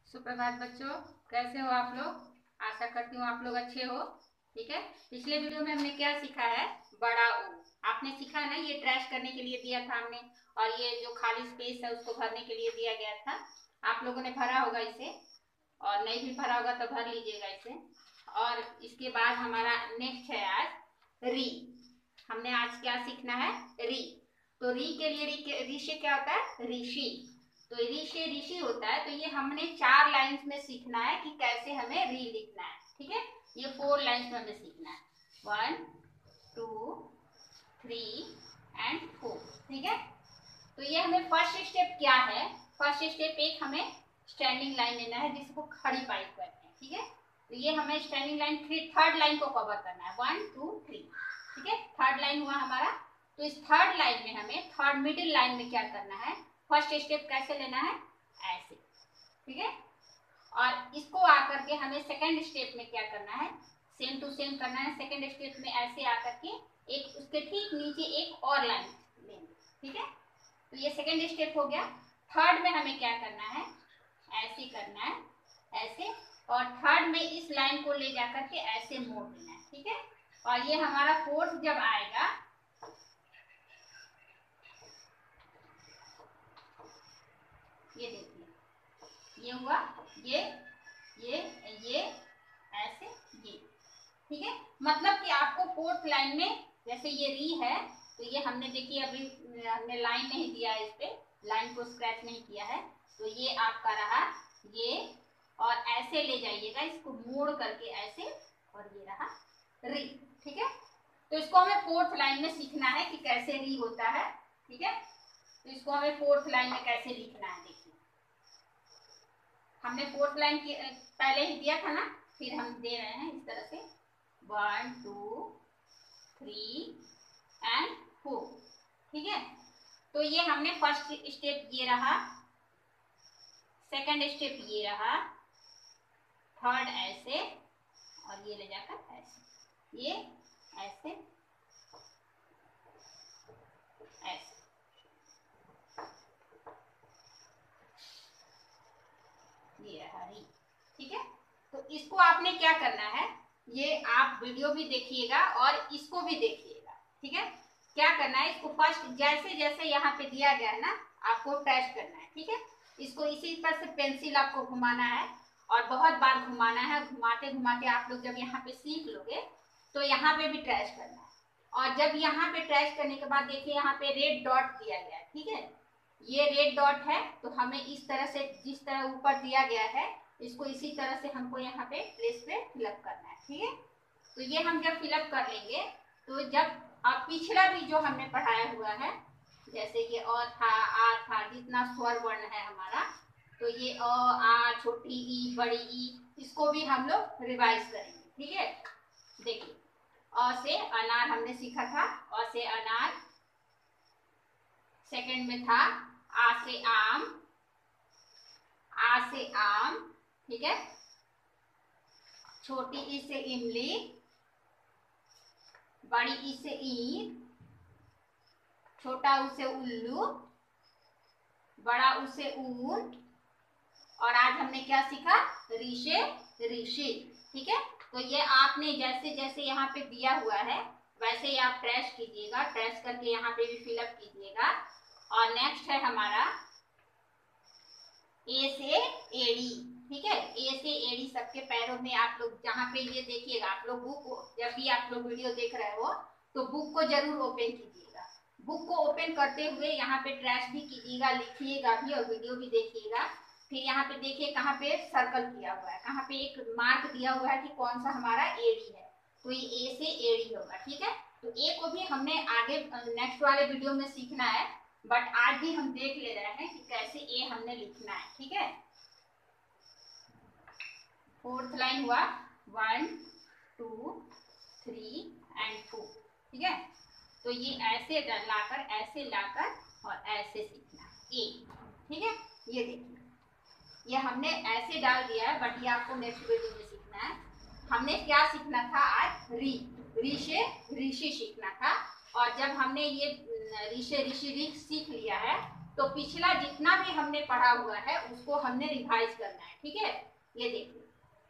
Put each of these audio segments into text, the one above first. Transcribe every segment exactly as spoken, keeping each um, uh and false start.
सुप्रभात बच्चों, कैसे हो आप लोग। आशा करती हूँ आप लोग अच्छे हो। ठीक है, पिछले वीडियो में हमने क्या सीखा है, बड़ा ऊ। आपने सीखा ना, ये ट्रैश करने के लिए दिया था हमने, और ये जो खाली स्पेस है उसको भरने के लिए दिया गया था। आप लोगों ने भरा होगा इसे, और नहीं भी भरा होगा तो भर लीजिएगा इसे। और इसके बाद हमारा नेक्स्ट है आज री। हमने आज क्या सीखना है, री। तो री के लिए री, री से क्या होता है, ऋषि। तो ऋषि ऋषि होता है, तो ये हमने चार लाइंस में सीखना है कि कैसे हमें री लिखना है। ठीक है, ये फोर लाइंस में हमें सीखना है, one two three and four. ठीक है, तो ये हमें फर्स्ट स्टेप क्या है, फर्स्ट स्टेप एक हमें स्टैंडिंग लाइन लेना है जिसको खड़ी पाइप कहते हैं। ठीक है, तो ये हमें standing line three third line को कवर करना है, वन टू थ्री। ठीक है, थर्ड लाइन हुआ हमारा। तो इस थर्ड लाइन में हमें थर्ड मिडिल लाइन में क्या करना है, फर्स्ट स्टेप कैसे लेना है, ऐसे। ठीक है, और इसको आकर के हमें सेकंड स्टेप में क्या करना है, सेम टू सेम करना है। सेकंड स्टेप में ऐसे आकर के एक उसके ठीक नीचे एक और लाइन लेंगे। ठीक है, तो ये सेकंड स्टेप हो गया। थर्ड में हमें क्या करना है, ऐसे करना है, ऐसे। और थर्ड में इस लाइन को ले जाकर के ऐसे मोड़ देना है। ठीक है, और ये हमारा फोर्थ जब आएगा, ये देखिए ये हुआ, ये ये ये ऐसे ये। ठीक है, मतलब कि आपको फोर्थ लाइन में, जैसे ये री है तो ये हमने देखिए अभी हमने लाइन नहीं दिया है, इस पे लाइन को स्क्रैच नहीं किया है, तो ये आपका रहा ये। और ऐसे ले जाइएगा इसको मोड़ करके ऐसे, और ये रहा री। ठीक है, तो इसको हमें फोर्थ लाइन में सीखना है कि कैसे री होता है। ठीक है, तो इसको हमें फोर्थ लाइन में कैसे लिखना है, देखिए हमने फोर्थ लाइन की पहले ही दिया था ना, फिर हम दे रहे हैं इस तरह से, one two three and four. ठीक है, तो ये हमने फर्स्ट स्टेप ये रहा, सेकंड स्टेप ये रहा, थर्ड ऐसे, और ये ले जाकर ऐसे, ये ऐसे ऐसे। ये रहा री। ठीक है, तो इसको आपने क्या करना है, ये आप वीडियो भी देखिएगा और इसको भी देखिएगा। ठीक है, क्या करना है, इसको फर्स्ट जैसे जैसे यहाँ पे दिया गया है ना, आपको ट्रेस करना है। ठीक है, इसको इसी तरह से पेंसिल आपको घुमाना है और बहुत बार घुमाना है। घुमाते घुमाते आप लोग जब यहाँ पे सीख लोगे तो यहाँ पे भी ट्रेस करना है। और जब यहाँ पे ट्रेस करने के बाद देखिए यहाँ पे रेड डॉट दिया गया है। ठीक है, ये रेड डॉट है, तो हमें इस तरह से, जिस तरह ऊपर दिया गया है, इसको इसी तरह से हमको यहाँ पे प्लेस पे फिलअप करना है। ठीक है, तो ये हम जब फिलअप कर लेंगे तो जब अब पिछला भी जो हमने पढ़ाया हुआ है, जैसे ये अ था, आ था, जितना स्वर वर्ण है हमारा, तो ये अ आ, छोटी ई, बड़ी ई, इसको भी हम लोग रिवाइज करेंगे। ठीक है, देखिए अ से अनार हमने सीखा था, अ से अनार। सेकंड में था आ से आम, आ से आम। ठीक है, छोटी ई से इमली, बड़ी ई से ईंट, छोटा ऊ से उल्लू, बड़ा ऊ से ऊंट। और आज हमने क्या सीखा, री से ऋषि। ठीक है, तो ये आपने जैसे जैसे यहाँ पे दिया हुआ है वैसे ही आप ट्रेस कीजिएगा, ट्रेस करके यहाँ पे भी फिलअप कीजिएगा। और नेक्स्ट है हमारा ए से एड़ी। ठीक है, ए से एड़ी सबके पैरों में आप लोग जहाँ पे ये देखिएगा, आप लोग बुक, जब भी आप लोग वीडियो देख रहे हो तो बुक को जरूर ओपन कीजिएगा। बुक को ओपन करते हुए यहाँ पे ट्रेस भी कीजिएगा, लिखिएगा भी और वीडियो भी देखिएगा। फिर यहाँ पे देखिए कहाँ पे सर्कल किया हुआ है, कहाँ पे एक मार्क दिया हुआ है कि कौन सा हमारा एड़ी है, तो ये ए से एड़ी होगा। ठीक है, तो ए को भी हमने आगे नेक्स्ट वाले वीडियो में सीखना है, बट आज भी हम देख ले रहे हैं कि कैसे ए हमने लिखना है। ठीक है, फोर्थ लाइन हुआ, one two three and four. ठीक है, तो ये ऐसे लाकर, ऐसे लाकर और ऐसे सीखना ए। ठीक है, ये देखिए ये हमने ऐसे डाल दिया है, बट ये आपको नेक्स्ट वीडियो में सीखना है। हमने क्या सीखना था आज, री, री से ऋषि सीखना था। और जब हमने ये ऋषि ऋषि ऋ सीख लिया है तो पिछला जितना भी हमने पढ़ा हुआ है उसको हमने रिवाइज करना है। ठीक है, ये देखिए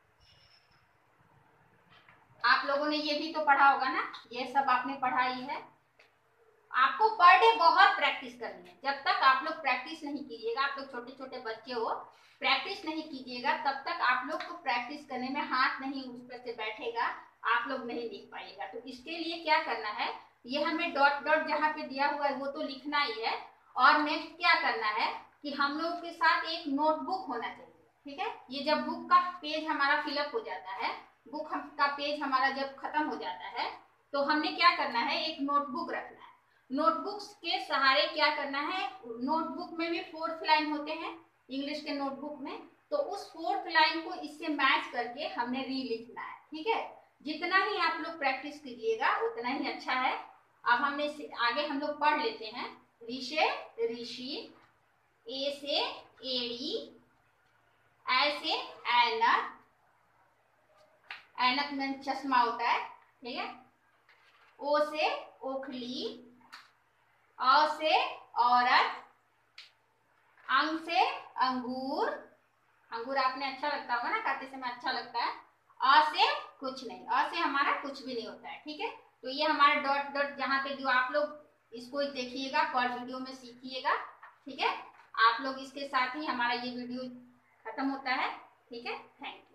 आप लोगों ने ये भी तो पढ़ा होगा ना, ये सब आपने पढ़ा ही है। आपको पर डे बहुत प्रैक्टिस करनी है। जब तक आप लोग प्रैक्टिस नहीं कीजिएगा, आप लोग छोटे छोटे बच्चे हो, प्रैक्टिस नहीं कीजिएगा, तब तक आप लोग को प्रैक्टिस करने में हाथ नहीं उस पर से बैठेगा, आप लोग नहीं लिख पाइएगा। तो इसके लिए क्या करना है, ये हमें डॉट डॉट जहाँ पे दिया हुआ है वो तो लिखना ही है, और नेक्स्ट क्या करना है कि हम लोग के साथ एक नोटबुक होना चाहिए। ठीक है, ये जब बुक का पेज हमारा फिलअप हो जाता है, बुक का पेज हमारा जब खत्म हो जाता है, तो हमने क्या करना है, एक नोटबुक रखना है। नोटबुक्स के सहारे क्या करना है, नोटबुक में भी फोर्थ लाइन होते हैं इंग्लिश के नोटबुक में, तो उस फोर्थ लाइन को इससे मैच करके हमने री लिखना है। ठीक है, जितना ही आप लोग प्रैक्टिस कीजिएगा उतना ही अच्छा है। अब हमने आगे हम लोग पढ़ लेते हैं। ऋषे ऋषि, ए से एड़ी, ऐ से ऐनक, ऐनक में चश्मा होता है। ठीक है, ओ से ओखली, अ से औरत, अंग से अंगूर, अंगूर आपने अच्छा लगता होगा ना, खाते समय अच्छा लगता है। अ से कुछ नहीं, अ से हमारा कुछ भी नहीं होता है। ठीक है, तो ये हमारा डॉट डॉट जहाँ पे जो आप लोग इसको देखिएगा, पर वीडियो में सीखिएगा। ठीक है, आप लोग इसके साथ ही हमारा ये वीडियो खत्म होता है। ठीक है, थैंक यू।